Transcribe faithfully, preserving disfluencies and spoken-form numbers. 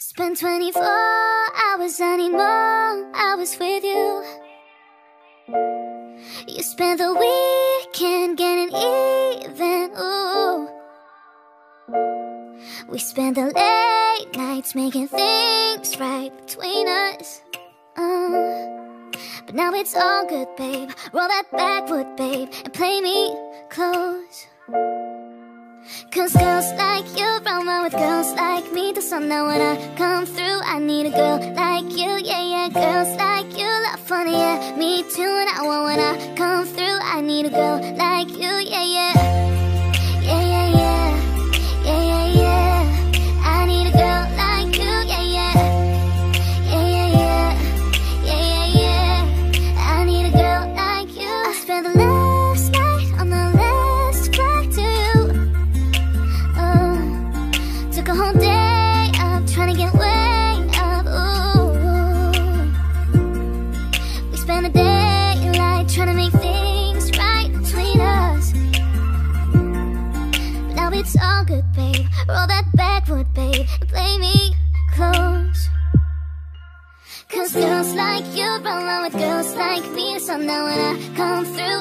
Spend twenty-four hours, I need more hours with you. You spend the weekend getting even, ooh. We spend the late nights making things right between us, uh. But now it's all good, babe. Roll that backwood, babe, and play me close. Cause girls like you run around with girls like me till sun. Now when I come through, I need a girl like you, yeah, yeah. Girls like you love funny, yeah, me too. And I want when I come through, I need a girl like you, yeah, yeah. Yeah, yeah, yeah, yeah, yeah, yeah. I need a girl like you, yeah, yeah. Yeah, yeah, yeah, yeah, yeah, yeah. I need a girl like you. I spent the last night on the last flight to you. uh, Took a whole day up, trying to get way up, ooh. We spent the daylight trying to make things right between us. But now it's all good, babe. Roll that backwood, babe, and play me close. Cause girls like you run around with girls like me. So now when I come through,